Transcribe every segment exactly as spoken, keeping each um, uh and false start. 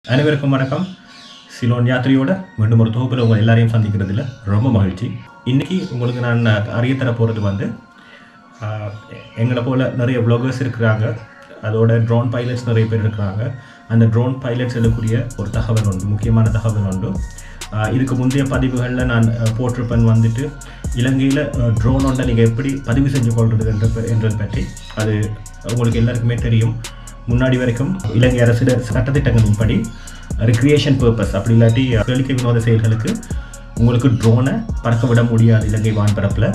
அனைவருக்கும் வணக்கம். சிலோன் யாத்திரையோட மீண்டும் ஒரு தொகுப்பில் உங்கள் எல்லாரையும் சந்திக்கிறதுல ரொம்ப மகிழ்ச்சி. இன்றைக்கி உங்களுக்கு நான் அறிய தர போகிறது வந்து எங்களை போல் நிறைய வ்ளாகர்ஸ் இருக்கிறாங்க, அதோட ட்ரோன் பைலட்ஸ் நிறைய பேர் இருக்கிறாங்க. அந்த ட்ரோன் பைலட்ஸ் எழுதக்கூடிய ஒரு தகவல் உண்டு, முக்கியமான தகவல் உண்டு. இதுக்கு முந்தைய பதிவுகளில் நான் போட்டிருப்பேன் வந்துட்டு இலங்கையில் ட்ரோன் ஒன்றை நீங்கள் எப்படி பதிவு செஞ்சு கொள்வது என்ற என்றது பற்றி. அது உங்களுக்கு எல்லாருக்குமே தெரியும். முன்னாடி வரைக்கும் இலங்கை அரசு சட்டத்திட்டங்களின்படி ரிக்ரியேஷன் பர்பஸ் அப்படி இல்லாட்டி கேளிக்கை வினோத செயல்களுக்கு உங்களுக்கு ட்ரோனை பறக்க விட முடியாது இலங்கை வான்பரப்பில்.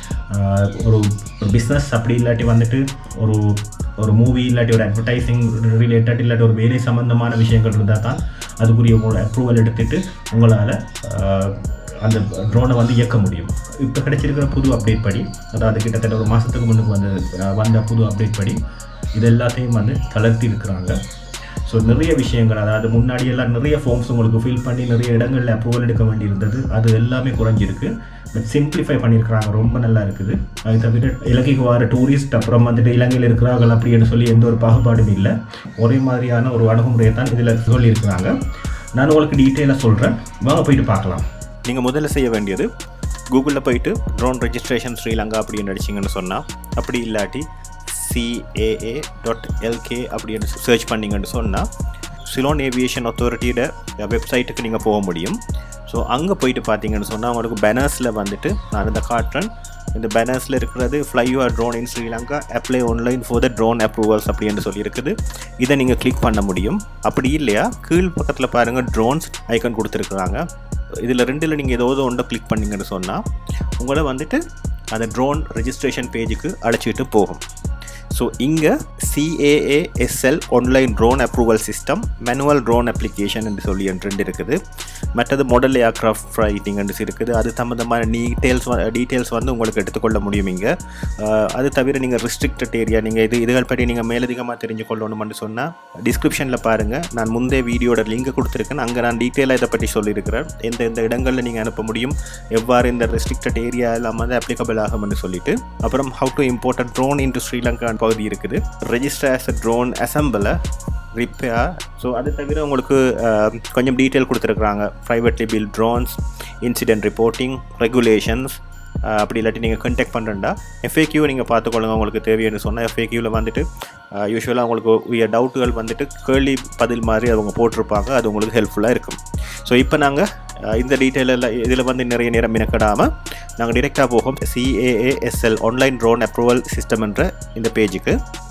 ஒரு ஒரு பிஸ்னஸ் அப்படி இல்லாட்டி வந்துட்டு ஒரு ஒரு மூவி இல்லாட்டி ஒரு அட்வர்டைஸிங் ரிலேட்டட் இல்லாட்டி ஒரு வேலை சம்மந்தமான விஷயங்கள் இருந்தால் தான் அதுக்குரிய உங்களோட அப்ரூவல் எடுத்துகிட்டு உங்களால் அந்த ட்ரோனை வந்து இயக்க முடியும். இப்போ கிடைச்சிருக்கிற புது அப்டேட் படி, அதாவது கிட்டத்தட்ட ஒரு மாதத்துக்கு முன்னுக்கு வந்து வந்த புது அப்டேட் படி இது எல்லாத்தையும் வந்து தளர்த்தி இருக்கிறாங்க. ஸோ நிறைய விஷயங்கள், அதாவது முன்னாடி எல்லாம் நிறைய ஃபார்ம்ஸ் உங்களுக்கு ஃபில் பண்ணி நிறைய இடங்களில் அப்ரூவல் எடுக்க வேண்டியிருந்தது, அது எல்லாமே குறைஞ்சிருக்கு. பட் சிம்பிளிஃபை பண்ணியிருக்கிறாங்க, ரொம்ப நல்லா இருக்குது. அது தவிர இலங்கைக்கு வர டூரிஸ்ட் அப்புறம் வந்துட்டு இலங்கையில் இருக்கிறார்கள் அப்படின்னு சொல்லி எந்த ஒரு பாகுபாடும் இல்லை, ஒரே மாதிரியான ஒரு அணுகுமுறையை தான் இதில் சொல்லியிருக்கிறாங்க. நான் உங்களுக்கு டீட்டெயிலாக சொல்கிறேன், வாங்க போயிட்டு பார்க்கலாம். நீங்கள் முதல்ல செய்ய வேண்டியது கூகுளில் போயிட்டு ட்ரோன் ரெஜிஸ்ட்ரேஷன் ஸ்ரீலங்கா அப்படின்னு அடிச்சிங்கன்னு சொன்னால், அப்படி இல்லாட்டி C A A dot L K அப்படின்னு சர்ச் பண்ணிங்கன்னு சொன்னால் சிலோன் ஏவியேஷன் அத்தாரிட்டியோட வெப்சைட்டுக்கு நீங்கள் போக முடியும். ஸோ அங்கே போயிட்டு பார்த்தீங்கன்னு சொன்னால் உங்களுக்கு பேனர்ஸில் வந்துட்டு நான் இந்த காட்டுறேன். இந்த பேனர்ஸில் இருக்கிறது fly your drone in Sri Lanka, apply online for the drone approvals அப்படின்னு சொல்லியிருக்குது. இதை நீங்கள் கிளிக் பண்ண முடியும். அப்படி இல்லையா கீழ் பக்கத்தில் பாருங்கள் ட்ரோன்ஸ் ஐக்கன் கொடுத்துருக்குறாங்க. இதில் ரெண்டில் நீங்கள் ஏதாவது ஒன்றை கிளிக் பண்ணிங்கன்னு சொன்னால் உங்களை வந்துட்டு அந்த ட்ரோன் ரெஜிஸ்ட்ரேஷன் பேஜுக்கு அழைச்சிட்டு போகும். ஸோ இங்கே C A A S L online drone approval system, manual drone application என்று சொல்லி ரெண்டு இருக்குது. மற்றது மாடல் ஏர்க்ராஃப்ட் ரைட்டிங் என்று இருக்குது. அது சம்மந்தமான டீட்டெயில்ஸ் டீட்டெயில்ஸ் வந்து உங்களுக்கு எடுத்துக்கொள்ள முடியும் இங்கே. அது தவிர நீங்கள் ரெஸ்ட்ரிக்டட் ஏரியா, நீங்கள் இது இதுகள் பற்றி நீங்கள் மேலதிகமாக தெரிஞ்சு கொள்ளணும்னு சொன்னால் டிஸ்கிரிப்ஷனில் பாருங்கள், நான் முந்தைய வீடியோட லிங்க் கொடுத்துருக்கேன். அங்கே நான் டீட்டெயிலாக இதை பற்றி சொல்லியிருக்கிறேன், எந்த எந்த இடங்களில் நீங்கள் அனுப்ப முடியும், எவ்வாறு இந்த ரெஸ்ட்ரிக்டட் ஏரியா எல்லாம் வந்து அப்ளிகபிள் ஆகும்னு சொல்லிட்டு. அப்புறம் how to import a drone into Sri Lanka பகுதி இருக்குது. Register as a drone assembler repair. So அது தவிர உங்களுக்கு கொஞ்சம் டீட்டெயில் கொடுத்துருக்குறாங்க. Privately built drones, incident reporting, regulations. அப்படி இல்லாட்டி நீங்கள் கான்டாக்ட் பண்ணுறேன்டா எஃப்ஏக்யூ நீங்கள் பார்த்துக்கொள்ளுங்க. உங்களுக்கு தேவைன்னு சொன்னால் எஃப்ஏக்யூவில் வந்துட்டு யூஸ்வலாக உங்களுக்கு உரிய டவுட்டுகள் வந்துட்டு கேள்வி பதில் மாதிரி அவங்க போட்டிருப்பாங்க, அது உங்களுக்கு ஹெல்ப்ஃபுல்லாக இருக்கும். ஸோ இப்போ நாங்கள் இந்த டீட்டெயிலில் இதில் வந்து நிறைய நேரம் மினக்கிடாமல் நாங்கள் டிரெக்டாக போகும் C A A S L online drone approval system என்ற இந்த பேஜுக்கு.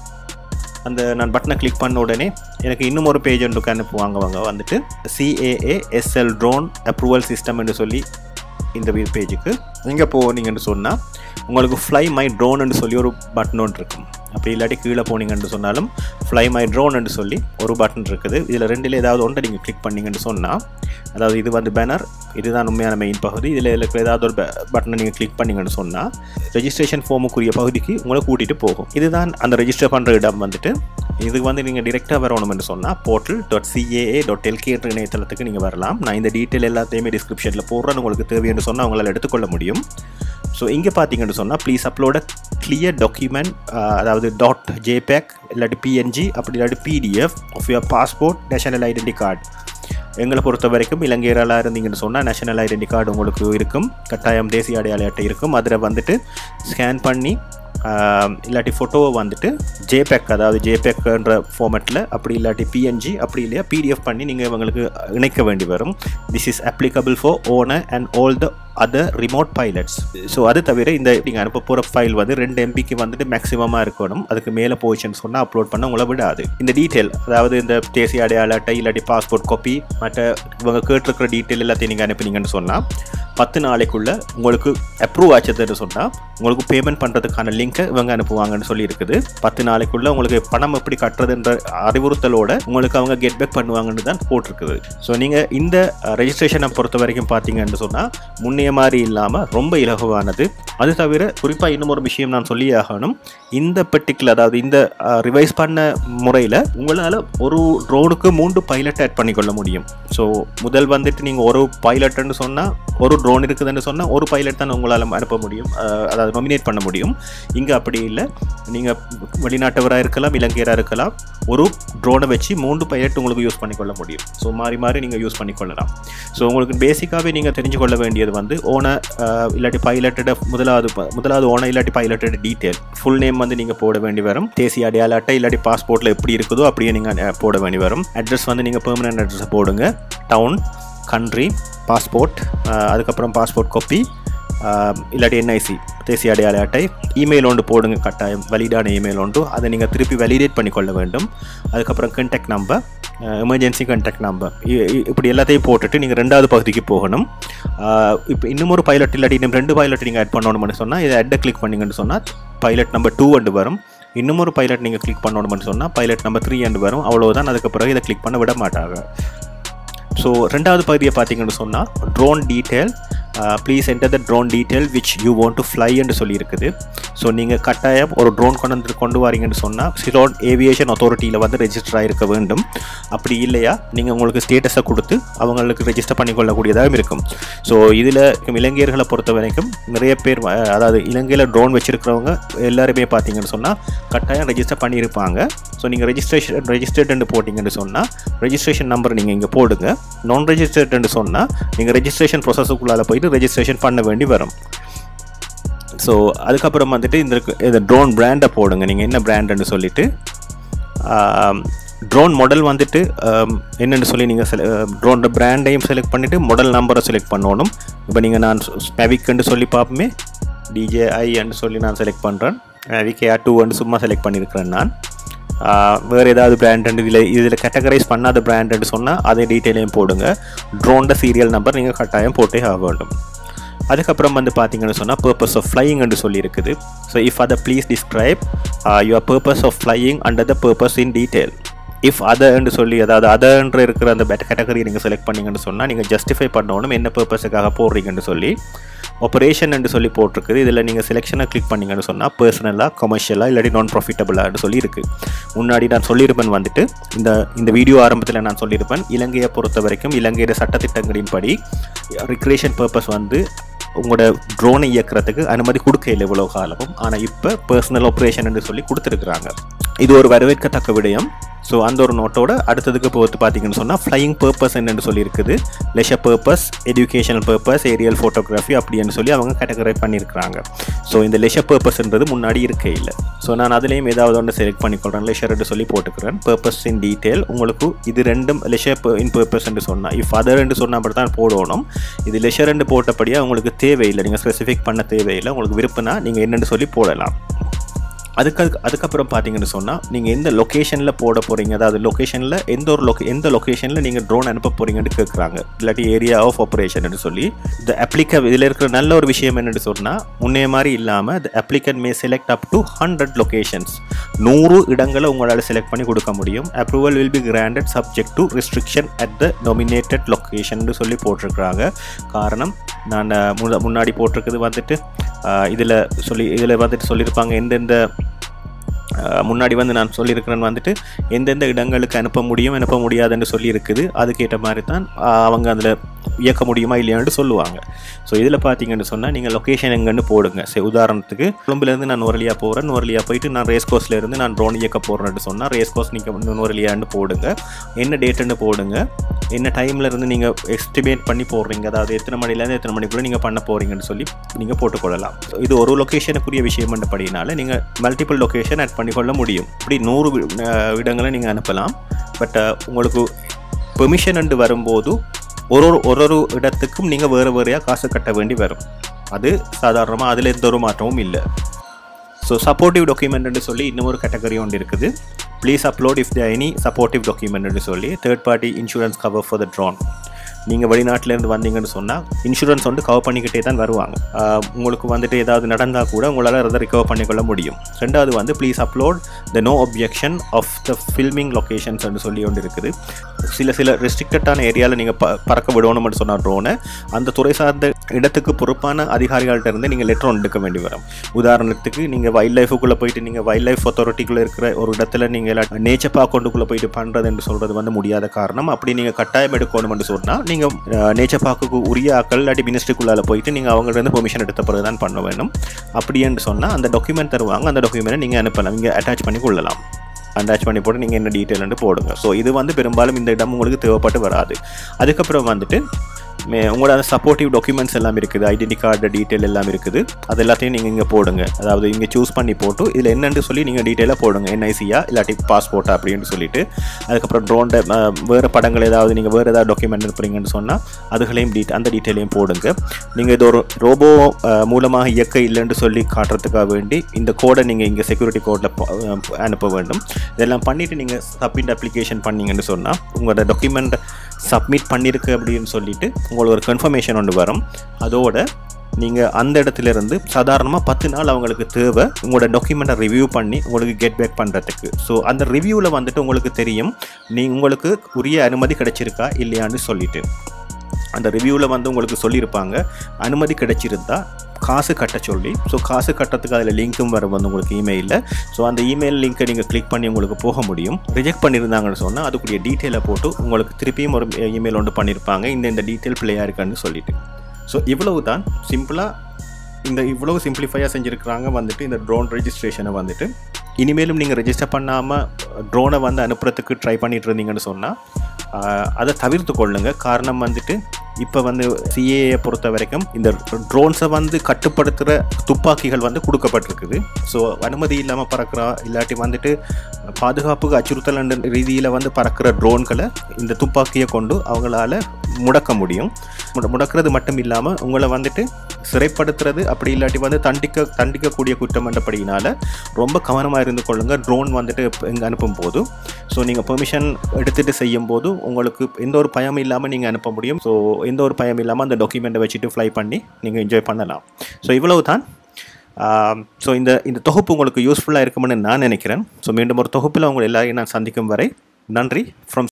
அந்த நான் பட்டனை கிளிக் பண்ண உடனே எனக்கு இன்னும் ஒரு பேஜ் ஒன்றுக்கு அனுப்புவாங்க. அவங்க வந்துட்டு C A A S L drone approval system என்று சொல்லி இந்த பேஜுக்கு நீங்கள் போனீங்கன்னு சொன்னால் உங்களுக்கு ஃப்ளை மை ட்ரோன்னு சொல்லி ஒரு பட்டன் ஒன்று இருக்கும். அப்படி இல்லாட்டி கீழே போனீங்கன்னு சொன்னாலும் ஃப்ளை மை ட்ரோன்னு சொல்லி ஒரு பட்டன் இருக்குது. இதில் ரெண்டில் ஏதாவது ஒன்றை நீங்கள் கிளிக் பண்ணிங்கன்னு சொன்னால், அதாவது இது வந்து பேனர், இதுதான் உண்மையான மெயின் பகுதி. இதில் இருக்கிற ஏதாவது ஒரு பட்டனை நீங்கள் கிளிக் பண்ணிங்கன்னு சொன்னால் ரெஜிஸ்ட்ரேஷன் ஃபார்முக்குரிய பகுதிக்கு உங்களை கூட்டிகிட்டு போகும். இதுதான் அந்த ரெஜிஸ்டர் பண்ணுற இடம் வந்துட்டு. இதுக்கு வந்து நீங்கள் டிரெக்டாக வரணும்னு சொன்னால் portal dot C A A dot L K என்ற இணையதளத்துக்கு நீங்கள் வரலாம். நான் இந்த டீட்டெயில் எல்லாத்தையுமே டிஸ்கிரிப்ஷனில் போடுறேன், உங்களுக்கு தேவைன்னு சொன்னால் உங்களால் எடுத்துக்கொள்ள முடியும். ஸோ இங்கே பார்த்தீங்கன்னு சொன்னால் ப்ளீஸ் அப்லோட கிளியர் டாக்குமெண்ட், அதாவது டாட் ஜேபேக் இல்லாட்டி P N G அப்படி இல்லாட்டி P D F of your passport, national identity card. எங்களை பொறுத்த வரைக்கும் இலங்கையராக இருந்தீங்கன்னு சொன்னால் நேஷனல் ஐடென்டி கார்டு உங்களுக்கு இருக்கும், கட்டாயம் தேசிய அடையாள அட்டை இருக்கும். அதில் வந்துட்டு ஸ்கேன் பண்ணி இல்லாட்டி ஃபோட்டோவை வந்துட்டு ஜேபேக், அதாவது ஜேபேக்ன்ற ஃபார்மேட்டில், அப்படி இல்லாட்டி P N G அப்படி இல்லையா P D F பண்ணி நீங்கள் இவங்களுக்கு இணைக்க வேண்டி வரும். This is applicable for owner and all the other remote pilots. So அது தவிர இந்த நீங்கள் அனுப்ப போகிற ஃபைல் வந்து ரெண்டு எம்பிக்கு வந்துட்டு மேக்ஸிமமாக இருக்கணும். அதுக்கு மேலே போயிடுச்சுன்னு சொன்னால் அப்லோட் பண்ண உங்களை விடாது. இந்த டீட்டெயில், அதாவது இந்த தேசிய அடையாள அட்டை இல்லாட்டி பாஸ்போர்ட் காப்பி மற்ற இவங்க கேட்டிருக்கிற டீட்டெயில் எல்லாத்தையும் நீங்கள் அனுப்பினீங்கன்னு சொன்னால் பத்து நாளைக்குள்ளே உங்களுக்கு அப்ரூவ் ஆச்சதுன்னு சொன்னால் உங்களுக்கு பேமெண்ட் பண்ணுறதுக்கான லிங்க்கை இவங்க அனுப்புவாங்கன்னு சொல்லி இருக்குது. பத்து நாளைக்குள்ளே உங்களுக்கு பணம் எப்படி கட்டுறதுன்ற அறிவுறுத்தலோட உங்களுக்கு அவங்க கெட் பேக் பண்ணுவாங்கன்னு தான் போட்டிருக்குது. ஸோ நீங்கள் இந்த ரெஜிஸ்ட்ரேஷனை பொறுத்த வரைக்கும் பார்த்தீங்கன்னு சொன்னால் முன்னே மாதிரி இல்லாமல் ரொம்ப இலகுவானது. அது தவிர குறிப்பாக இன்னும் ஒரு விஷயம் நான் சொல்லி ஆகணும். இந்த பர்டிகுலர், அதாவது இந்த ரிவைஸ் பண்ண முறையில் உங்களால் ஒரு ட்ரோனுக்கு மூன்று பைலட் ஆட் பண்ணிக்கொள்ள முடியும். ஸோ முதல் வந்துட்டு நீங்கள் ஒரு பைலட்னு சொன்னால் ஒரு ட்ரோன் இருக்குதுன்னு சொன்னால் ஒரு பைலட் தான் உங்களால் அனுப்ப முடியும், அதாவது நாமினேட் பண்ண முடியும். இங்கே அப்படி இல்லை, நீங்கள் வெளிநாட்டவராக இருக்கலாம், இலங்கையராக இருக்கலாம், ஒரு ட்ரோனை வச்சு மூன்று பைலட் உங்களுக்கு யூஸ் பண்ணிக்கொள்ள முடியும். ஸோ மாறி மாறி நீங்கள் யூஸ் பண்ணிக்கொள்ளலாம். ஸோ உங்களுக்கு பேசிக்காகவே நீங்கள் தெரிஞ்சு கொள்ள வேண்டியது வந்து ஓனர் இல்லாட்டி பைலட்டோட முதலாவது முதலாவது ஓனர் இல்லாட்டி பைலட்டோட டீட்டெயில் ஃபுல் நேம் வந்து நீங்கள் போட வேண்டி வரும். தேசிய அடையாள அட்டை இல்லாட்டி பாஸ்போர்ட்டில் எப்படி இருக்குதோ அப்படியே நீங்கள் போட வேண்டி வரும். அட்ரஸ் வந்து நீங்கள் பெர்மனன்ட் அட்ரஸை போடுங்க. டவுன், கண்ட்ரி, பாஸ்போர்ட், அதுக்கப்புறம் பாஸ்போர்ட் காப்பி இல்லாட்டி என்ஐசி தேசிய அடையாள அட்டை, இமெயில் ஒன்று போடுங்க கட்டாயம், வலிடான இமெயில் ஒன்று, அதை நீங்கள் திருப்பி வேலிடேட் பண்ணிக்கொள்ள வேண்டும். அதுக்கப்புறம் contact number, emergency contact number, இப்படி எல்லாத்தையும் போட்டுட்டு நீங்கள் ரெண்டாவது பகுதிக்கு போகணும். இப்போ இன்னும் ஒரு பைலட் இல்லாட்டி இன்னும் ரெண்டு பைலட் நீங்கள் ஆட் பண்ணணும்னு சொன்னால் இதை அட்டை கிளிக் பண்ணிங்கன்னு சொன்னால் பைலட் நம்பர் டூ அண்டு வரும். இன்னும் ஒரு பைலட் நீங்கள் கிளிக் பண்ணணும்னு சொன்னால் பைலட் நம்பர் த்ரீ அண்டு வரும். அவ்வளோதான். அதுக்கு பிறகு இதை கிளிக் பண்ண விட மாட்டாங்க. ஸோ ரெண்டாவது பகுதியை பார்த்தீங்கன்னு சொன்னால் drone detail, please enter the drone detail which you want to fly என்று சொல்லியிருக்குது. ஸோ நீங்கள் கட்டாயம் ஒரு ட்ரோன் கொண்டு வந்து கொண்டு வரீங்கன்னு சொன்னால் சிலோன் ஏவியேஷன் அத்தாரிட்டியில் வந்து ரெஜிஸ்டர் ஆகிருக்க வேண்டும். அப்படி இல்லையா நீங்கள் உங்களுக்கு ஸ்டேட்டஸை கொடுத்து அவங்களுக்கு ரெஜிஸ்டர் பண்ணிக்கொள்ளக்கூடியதாகவும் இருக்கும். ஸோ இதில் இலங்கையர்களை பொறுத்த வரைக்கும் நிறைய பேர், அதாவது இலங்கையில் ட்ரோன் வச்சுருக்கிறவங்க எல்லாருமே பார்த்தீங்கன்னு சொன்னால் கட்டாயம் ரெஜிஸ்டர் பண்ணியிருப்பாங்க. ஸோ நீங்கள் ரெஜிஸ்ட்ரேஷன் ரெஜிஸ்டர்டுன்னு போட்டிங்கன்னு சொன்னால் ரெஜிஸ்ட்ரேஷன் நம்பர் நீங்கள் இங்கே போடுங்க. நான் ரெஜிஸ்டர்டுன்னு சொன்னால் நீங்கள் ரெஜிஸ்ட்ரேஷன் ப்ரொசஸுக்குள்ளால் போயிட்டு ரெஜிஸ்ட்ரேஷன் பண்ண வேண்டி வரும். ஸோ அதுக்கப்புறம் வந்துட்டு இந்த இந்த ட்ரோன் பிராண்டை போடுங்க. நீங்கள் என்ன பிராண்டுன்னு சொல்லிவிட்டு ட்ரோன் மாடல் வந்துட்டு என்னென்னு சொல்லி நீங்கள் செல ட்ரோனோட பிராண்டையும் செலக்ட் பண்ணிவிட்டு மாடல் நம்பரை செலக்ட் பண்ணணும். இப்போ நீங்கள் நான் மேவிக்ன்னு சொல்லி பார்ப்போமே, டிஜேஐன்னு சொல்லி நான் செலக்ட் பண்ணுறேன். மேவிக் ஏஆர் டூன்னு சும்மா செலக்ட் பண்ணியிருக்கிறேன் நான். வேறு ஏதாவது பிராண்ட் இதில் இதில் கேட்டகரைஸ் பண்ணாத பிராண்டுன்னு சொன்னால் அதே டீட்டெயிலையும் போடுங்க. ட்ரோனோட சீரியல் நம்பர் நீங்கள் கட்டாயம் போட்டே ஆக வேண்டும். அதுக்கப்புறம் வந்து பார்த்தீங்கன்னு சொன்னால் பர்பஸ் ஆஃப் ஃப்ளையிங்னு சொல்லி இருக்குது. ஸோ இஃப் அதை please describe your purpose of flying under the purpose in detail. If அதர்ன்னு சொல்லி, அதாவது அதர்ன்ற இருக்கிற அந்த பெட் கேட்டகரி நீங்கள் செலக்ட் பண்ணிங்கன்னு சொன்னால் நீங்கள் ஜஸ்டிஃபை பண்ணணும் என்ன பர்பஸுக்காக போடுறீங்கன்னு சொல்லி. ஆப்ரேஷன் என்று சொல்லி போட்டிருக்குது. இதில் நீங்கள் செலெக்ஷனை கிளிக் பண்ணிங்கன்னு சொன்னால் பர்சனலாக, கமர்ஷியலாக இல்லாட்டி நான் ப்ராஃபிட்டபுளாக சொல்லி இருக்குது. முன்னாடி நான் சொல்லியிருப்பேன் வந்துட்டு இந்த இந்த வீடியோ ஆரம்பத்தில் நான் சொல்லியிருப்பேன், இலங்கையை பொறுத்த வரைக்கும் இலங்கையோட சட்டத்திட்டங்களின்படி ரிக்ரியேஷன் பர்பஸ் வந்து உங்களோட ட்ரோனை இயக்கிறதுக்கு அனுமதி கொடுக்கல இவ்வளோ காலமும். ஆனால் இப்போ பர்சனல் ஆப்ரேஷன் என்று சொல்லி கொடுத்துருக்குறாங்க. இது ஒரு வரவேற்கத்தக்க விடயம். ஸோ அந்த ஒரு நோட்டோட அடுத்ததுக்கு போட்டு பார்த்தீங்கன்னு சொன்னால் ஃப்ளையிங் பர்பஸ் என்னென்னு சொல்லியிருக்குது. Leisure purpose, educational purpose, aerial photography அப்படின்னு சொல்லி அவங்க கேட்டகரை பண்ணியிருக்கிறாங்க. ஸோ இந்த லெஷர் பர்பஸ்ன்றது முன்னாடி இருக்கே இல்லை. ஸோ நான் அதுலேயும் ஏதாவது ஒன்று செலக்ட் பண்ணிக்கொள்கிறேன், லெஷர்ன்னு சொல்லி போட்டுக்கிறேன். பர்பஸ் இன் டீட்டெயில் உங்களுக்கு இது ரெண்டும் லெஷர் இன் பர்பஸ் என்று சொன்னால், இஃப் அதர் என்று சொன்னால் அப்படி தான் போடணும். இது லெஷர் என்று போட்டபடியாக உங்களுக்கு தேவையில்லை, நீங்கள் ஸ்பெசிஃபிக் பண்ண தேவையில்லை. உங்களுக்கு விருப்பம்னா நீங்கள் என்னென்னு சொல்லி போடலாம். அதுக்கு அதுக்கப்புறம் பார்த்தீங்கன்னு சொன்னால் நீங்கள் எந்த லொக்கேஷனில் போட போகிறீங்க, அதாவது லொக்கேஷனில் எந்த ஒரு லொக்கே எந்த லொக்கேஷனில் நீங்கள் ட்ரோன் அனுப்ப போகிறீங்கன்னு கேட்குறாங்க, இல்லாட்டி ஏரியா ஆஃப் ஆப்ரேஷன் சொல்லி. இந்த அப்ளிகா இதில் இருக்கிற நல்ல ஒரு விஷயம் என்னென்னு சொன்னால், முன்னே மாதிரி இல்லாமல் the applicant may select up to hundred locations, நூறு இடங்களை உங்களால் செலக்ட் பண்ணி கொடுக்க முடியும். Approval will be granted subject to restriction at the nominated location சொல்லி போட்டிருக்கிறாங்க. காரணம் நான் முன்னாடி போட்டிருக்குது வந்துட்டு இதில் சொல்லி இதில் வந்துட்டு சொல்லியிருப்பாங்க எந்தெந்த முன்னாடி வந்து நான் சொல்லியிருக்கிறேன்னு வந்துட்டு எந்தெந்த இடங்களுக்கு அனுப்ப முடியும் அனுப்ப முடியாதுன்னு சொல்லியிருக்குது. அதுக்கேற்ற மாதிரி தான் அவங்க அதில் இயக்க முடியுமா இல்லையான்னு சொல்லுவாங்க. ஸோ இதில் பார்த்தீங்கன்னு சொன்னால் நீங்கள் லொக்கேஷன் எங்கன்னு போடுங்க. சரி, உதாரணத்துக்கு கொழும்புலேருந்து நான் நுவரெலியா போகிறேன், நுவரெலியா போயிட்டு நான் ரேஸ் கோர்ஸ்லேருந்து நான் ட்ரோன் இயக்க போகிறேன்னு சொன்னால் ரேஸ் கோர்ஸ் நீங்கள் நுவரெலியான்னு போடுங்க. என்ன டேட்டுன்னு போடுங்க, என்ன டைமில் இருந்து நீங்கள் எஸ்டிமேட் பண்ணி போடுறீங்க, அதாவது எத்தனை மணிலேருந்து எத்தனை மணிக்குள்ளே நீங்கள் பண்ண போகிறீங்கன்னு சொல்லி நீங்கள் போட்டுக்கொள்ளலாம். இது ஒரு லொக்கேஷனுக்குரிய விஷயம் படினால நீங்கள் மல்டிபிள் லொக்கேஷன் ஆட் பண்ணிக்கொள்ள முடியும். இப்படி நூறு இடங்களை நீங்கள் அனுப்பலாம். பட் உங்களுக்கு பெர்மிஷன் என்று வரும்போது ஒரு ஒரு ஒரு இடத்துக்கும் நீங்கள் வேறு வேறையாக காசு கட்ட வேண்டி வரும். அது சாதாரணமாக அதில் எந்த ஒரு மாற்றமும் இல்லை. ஸோ சப்போர்ட்டிவ் டாக்குமெண்ட்னு சொல்லி இன்னும் ஒரு கேட்டகரி ஒன்று இருக்குது. Please upload if the any supportive டாக்குமெண்ட்னு சொல்லி third party insurance cover for the drone. நீங்கள் வெளிநாட்டிலேருந்து வந்தீங்கன்னு சொன்னால் இன்சூரன்ஸ் வந்து கவர் பண்ணிக்கிட்டே தான் வருவாங்க. உங்களுக்கு வந்துட்டு ஏதாவது நடந்தால் கூட உங்களால் அதை ரிகவர் பண்ணிக்கொள்ள முடியும். ரெண்டாவது வந்து please upload the no objection of the filming லொக்கேஷன்ஸ்னு சொல்லி ஒன்று இருக்குது. சில சில ரெஸ்ட்ரிக்டடான ஏரியாவில் நீங்கள் ப பறக்க விடணும்னு சொன்னால் ட்ரோனை அந்த துறை சார்ந்த இடத்துக்கு பொறுப்பான அதிகாரிகள்கிட்ட இருந்து நீங்கள் லெட்டர் ஒன்று எடுக்க வேண்டி வரும். உதாரணத்துக்கு நீங்கள் வைல்ட் லைஃபுக்குள்ளே போயிட்டு நீங்கள் வைல்ட் லைஃப் அத்தாரிட்டிக்குள்ளே இருக்கிற ஒரு இடத்துல நீங்கள் நேச்சர் பார்க்கொண்டுக்குள்ளே போயிட்டு பண்ணுறதுன்னு சொல்கிறது வந்து முடியாத காரணம். அப்படி நீங்கள் கட்டாயம் எடுக்கணும்னு சொன்னால் நீங்கள் நேச்சர் பார்க்குக்கு உரிய ஆக்கள் இல்லாட்டி மினிஸ்ட்ரிக்குள்ளால் போயிட்டு நீங்கள் அவங்கள்ட்ட பெர்மிஷன் எடுத்த பிறகு தான் பண்ண வேணும். அப்படின்னு சொன்னால் அந்த டாக்குமெண்ட் தருவாங்க, அந்த டாக்குமெண்ட்டை நீங்கள் அனுப்பலாம், நீங்கள் அட்டாச் பண்ணி கொள்ளலாம். அட்டாச் பண்ணி போட்டு நீங்கள் என்ன டீட்டெயில்னு போடுங்க. ஸோ இது வந்து பெரும்பாலும் இந்த இடம் உங்களுக்கு தேவைப்பட்டு வராது. அதுக்கப்புறம் வந்துட்டு மே உங்களோட சப்போர்ட்டிவ் டாக்குமெண்ட்ஸ் எல்லாம் இருக்குது, ஐடென்டி கார்டு டீட்டெயில் எல்லாம் இருக்குது. அது எல்லாத்தையும் நீங்கள் இங்கே போடுங்க. அதாவது இங்கே சூஸ் பண்ணி போட்டு இதில் என்னென்னு சொல்லி நீங்கள் டீட்டெயிலாக போடுங்க, என்ஐசியா இல்லாட்டி பாஸ்போர்ட்டா அப்படின்னு சொல்லிட்டு. அதுக்கப்புறம் ட்ரோன்ட வேறு படங்கள் ஏதாவது நீங்கள் வேறு ஏதாவது டாக்குமெண்ட் அனுப்புறீங்கன்னு சொன்னால் அதுகளையும் டீ அந்த டீட்டெயிலையும் போடுங்க. நீங்கள் இது ஒரு ரோபோ மூலமாக இயக்க இல்லைன்னு சொல்லி காட்டுறதுக்காக வேண்டி இந்த கோடை நீங்கள் இங்கே செக்யூரிட்டி கோடில் அனுப்ப வேண்டும். இதெல்லாம் பண்ணிவிட்டு நீங்கள் சப்மிட் அப்ளிகேஷன் பண்ணிங்கன்னு சொன்னால் உங்களோட டாக்குமெண்ட் சப்மிட் பண்ணியிருக்கு அப்படின்னு சொல்லிட்டு உங்களுக்கு ஒரு கன்ஃபர்மேஷன் ஒன்று வரும். அதோட நீங்கள் அந்த இடத்துல இருந்து சாதாரணமாக பத்து நாள் அவங்களுக்கு தேவை உங்களோட டாக்குமெண்ட்டை ரிவ்யூ பண்ணி உங்களுக்கு கெட் பேக் பண்ணுறதுக்கு. ஸோ அந்த ரிவ்யூவில் வந்துட்டு உங்களுக்கு தெரியும் நீ உங்களுக்கு உரிய அனுமதி கிடைச்சிருக்கா இல்லையான்னு சொல்லிட்டு. அந்த ரிவ்யூவில் வந்து உங்களுக்கு சொல்லியிருப்பாங்க அனுமதி கிடைச்சிருந்தா காசு கட்ட சொல்லி. ஸோ காசு கட்டுறதுக்கு அதில் லிங்க்கும் வர வந்து உங்களுக்கு இமெயிலில். ஸோ அந்த இமெயில் லிங்க்கை நீங்கள் கிளிக் பண்ணி உங்களுக்கு போக முடியும். ரிஜெக்ட் பண்ணியிருந்தாங்கன்னு சொன்னால் அதுக்குரிய டீட்டெயிலை போட்டு உங்களுக்கு திருப்பியும் ஒரு இமெயில் ஒன்று பண்ணியிருப்பாங்க இந்த இந்த டீட்டெயில் பிள்ளையாக இருக்கான்னு சொல்லிட்டு. ஸோ இவ்வளவு தான் சிம்பிளாக இந்த இவ்வளவு சிம்பிளிஃபையாக செஞ்சுருக்கிறாங்க வந்துட்டு இந்த ட்ரோன் ரெஜிஸ்ட்ரேஷனை வந்துட்டு. இனிமேலும் நீங்கள் ரெஜிஸ்டர் பண்ணாமல் ட்ரோனை வந்து அனுப்புறதுக்கு ட்ரை பண்ணிட்டு இருந்தீங்கன்னு சொன்னால் அதை தவிர்த்து கொள்ளுங்க. காரணம் வந்துட்டு இப்போ வந்து சிஏஏ பொறுத்த வரைக்கும் இந்த ட்ரோன்ஸை வந்து கட்டுப்படுத்துகிற துப்பாக்கிகள் வந்து கொடுக்கப்பட்டிருக்குது. ஸோ அனுமதி இல்லாமல் பறக்கிறா இல்லாட்டி வந்துட்டு பாதுகாப்புக்கு அச்சுறுத்தல் என்ற ரீதியில் வந்து பறக்கிற ட்ரோன்களை இந்த துப்பாக்கியை கொண்டு அவங்களால முடக்க முடியும். முடக்கிறது மட்டும் இல்லாமல் உங்களை வந்துட்டு சிறைப்படுத்துறது அப்படி இல்லாட்டி வந்து தண்டிக்க தண்டிக்கக்கூடிய குற்றம் என்றபடியினால் ரொம்ப கவனமாக இருந்து கொள்ளுங்கள் ட்ரோன் வந்துட்டு இங்கே அனுப்பும் போது. ஸோ நீங்கள் பெர்மிஷன் எடுத்துகிட்டு செய்யும் போது உங்களுக்கு எந்த ஒரு பயம் இல்லாமல் நீங்கள் அனுப்ப முடியும். ஸோ எந்த ஒரு பயம் இல்லாமல் அந்த டாக்குமெண்ட்டை வச்சுட்டு ஃப்ளை பண்ணி நீங்கள் என்ஜாய் பண்ணலாம். ஸோ இவ்வளவு தான். ஸோ இந்த இந்த தொகுப்பு உங்களுக்கு யூஸ்ஃபுல்லாக இருக்குமென்னு நான் நினைக்கிறேன். ஸோ மீண்டும் ஒரு தொகுப்பில் உங்களை எல்லாரையும் நான் சந்திக்கும் வரை நன்றி. ஃப்ரம்